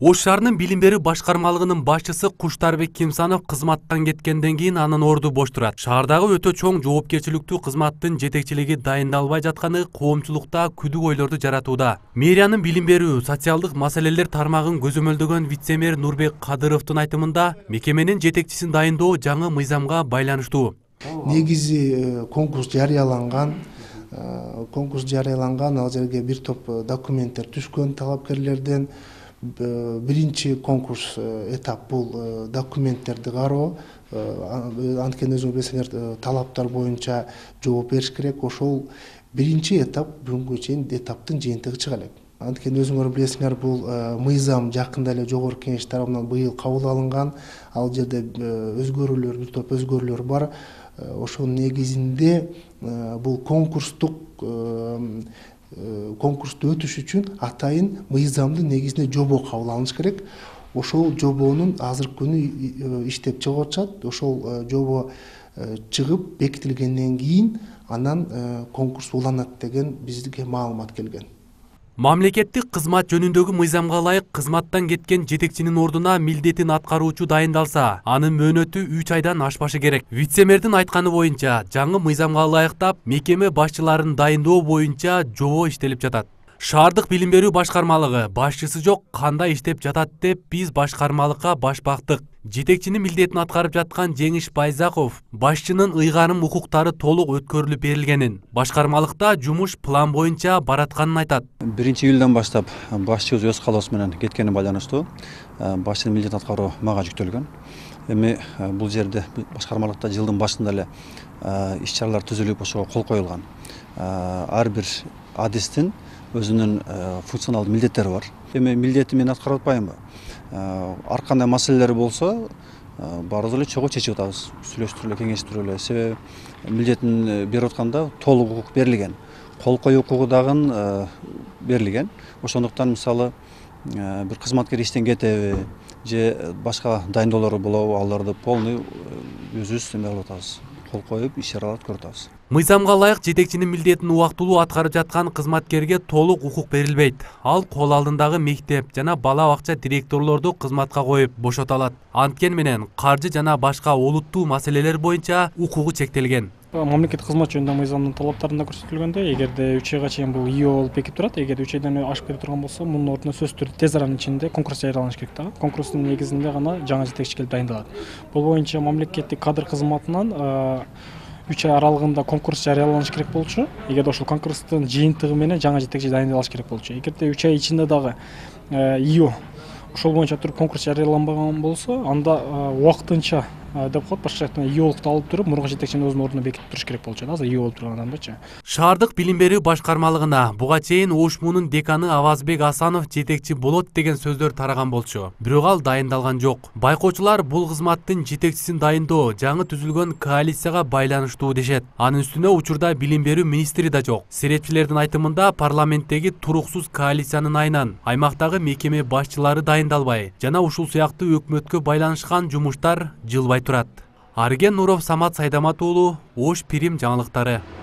Ош шаарынын билим берүү башкармалыгынын башчысы Куштарбек Кимсанов кызматтан кеткенден кийин анын орду бош турат. Шаардагы өтө чоң жоопкерчиликтүү кызматтын жетекчилиги дайындалбай жатканы коомчулукта күдүк ойлорду жаратууда. Мэриянын билим берүү социалдык маселелер тармагын көзөмөлдөгөн вице-мэр Нурбек Кадыровдун айтымында, мекеменин жетекчисин дайындоо жаңы мыйзамга байланыштуу. Негизи конкурс жарыяланган. Ал жерге бир топ документтер түшкөн талапкерлерден. Биринчи конкурс этап бул документтерди кароо, анткени өзүңүз билесиңер талаптар боюнча жооп бериш керек. Ошол биринчи этап бүгүнгө чейин этаптын жыйынтыгы чыга элек. Анткени өзүңөр билесиңер бул мыйзам жакында эле жогорку кеңеш тарабынан быйыл кабыл алынган. Ал жерде өзгөрүүлөр, бир топ өзгөрүүлөр бар. Ошонун негизинде бул конкурсту өтүш үчүн атайын мыйзамдын негизинде жобо кабыл алыныш керек. Ошол жобонун азыркы күнү иштеп чыгып атышат. Ошол жобо чыгып бекитилгенден кийин анан конкурс уланат деген бизге маалымат келген. Мамлекеттик кызмат жөнүндөгү мыйзамга ылайык кызматтан кеткен жетекчинин ордуна милдетин аткаруучу дайындалса, анын мөөнөтү 3 айдан ашпашы керек. Вице-мэрдин айтканы боюнча, жаңы мыйзамга ылайыктап, мекеме башчыларын дайындоо боюнча жобо иштелип жатат. Шаардык билим берүү башкармалыгы башчысы жок, кандай иштеп жатат деп биз башкармалыкка баш бактык. Жетекчинин милдетин аткарып жаткан Жеңиш Байзаков башчынын ыйгарым укуктары толук өткөрүлүп берилгенин, башкармалыкта жумуш план боюнча баратканын айтат. 1-июлдан баштап башчыбыз өз каалоосу менен кеткени байланыштуу башчынын милдетин аткаруу мага жүктөлгөн. Эми бул жерде башкармалыкта жылдын башында эле иш-чаралар түзүлүп, ошого кол коюлган. Ар бир адистин өзүнүн функционалдуу милдеттери бар. Эми милдетти мен аткарып атпайынбы? Ар кандай маселелер болсо, баарыбыз эле чогуу чечип атабыз. Сүйлөштүрүп эле, кеңештирип эле. Себеби милдетин берип атканда толук укук берилген. Кол коюу укугу дагы берилген. Ошондуктан мисалы бир кызматкер иштен кетеби же башка дайындоолору болобу, аларды полный өзүбүз эме кылып атабыз. Кол коюп, иш-чаралар өткөрүп атабыз. Мыйзамга ылайык жетекчинин милдетин убактылуу аткарып жаткан кызматкерге толук укук берилбейт. Ал кол алдындагы мектеп жана бала бакча директорлорду кызматка коюп бошото алат. Анткени менен каржы жана башка олуттуу маселелер боюнча укугу чектелген. Мамлекеттик кызмат жөнүндө мыйзамдын талаптарында көрсөтүлгөндө, эгерде 3 айга чейин бул ИО болуп бекип турат, эгерде 3 айдан ашып кетип турган болсо, мунун ордуна сөзсүз түрдө тез аранын ичинде конкурс жарыяланыш керек да. Конкурстун негизинде гана жаңы жетекчи келип дайындалат. Бул боюнча мамлекеттик кадр кызматынан 3 ай аралыгында конкурс жарыяланыш керек болчу. Эгерде ошол конкурстун жыйынтыгы менен жаңы жетекчи дайындалыш керек болчу. Эгерде 3 ай ичинде дагы ИО ошол боюнча туруп конкурс жарыяланбаган болсо, анда убактынча деп коет, башка жактан ИОлукту алып туруп, мурунку жетекчинин өзүнүн ордуна бекитип туруш керек болчу. Азыр ИО болуп турган адамдачы. Шаардык билим берүү башкармалыгына буга чейин ОШМУнун деканы Авазбек Асанов жетекчи болот деген сөздөр тараган болчу. Бирок ал дайындалган жок. Байкоочулар бул кызматтын жетекчисин дайындоо жаңы түзүлгөн коалицияга байланыштуу дешет. Анын үстүнө учурда билим берүү министри да жок. Серепчилердин айтымында парламенттеги туруксуз коалициянын айынан аймактагы мекеме башчылары дайындалбай жана ушул сыяктуу өкмөткө байланышкан жумуштар жылбай турат. Арген Нуров, Самат Сайдамат уулу, Ош Пирим жаңылыктары.